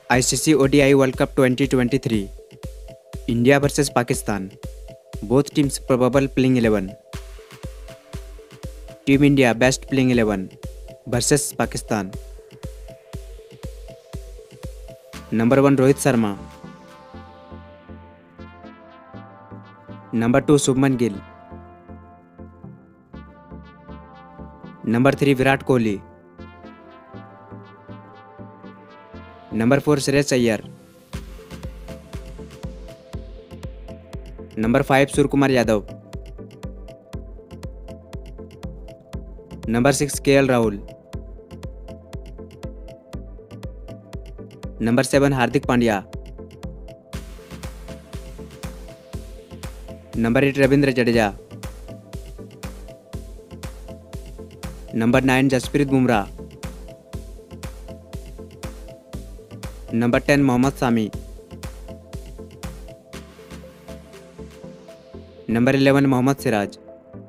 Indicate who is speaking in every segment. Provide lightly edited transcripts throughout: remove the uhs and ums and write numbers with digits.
Speaker 1: ICC ODI World Cup 2023 India vs Pakistan. Both teams probable playing 11. Team India best playing 11 versus Pakistan. Number 1 Rohit Sharma. Number 2 Shubman Gill. Number 3 Virat Kohli. Number 4 Shreyas Iyer. Number 5 Suryakumar Yadav. Number 6 KL Rahul. Number 7 Hardik Pandya. Number 8 Ravindra Jadeja. Number 9 Jasprit Bumrah. Number 10 Mohammad Sami. Number 11 Mohammad Siraj.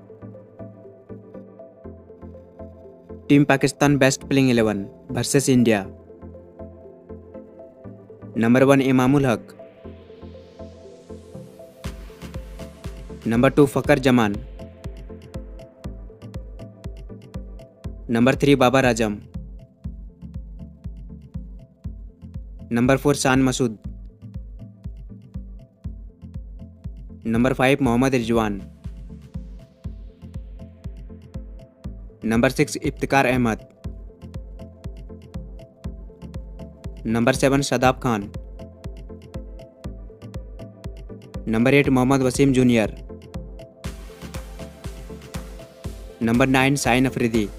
Speaker 1: Team Pakistan best playing 11 versus India. Number 1 Imamul Haq. Number 2 Fakhar Zaman. Number 3 Babar Azam. Number 4 Shan Masood. Number 5 Mohammad Rizwan. Number 6 Iftikhar Ahmed. Number 7 Shadab Khan. Number 8 Mohammad Wasim Jr. Number 9 Shaheen Afridi.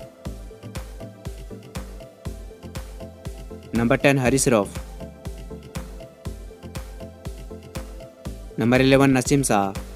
Speaker 1: Number 10 Haris Rauf. Number 11 Nasim Shah.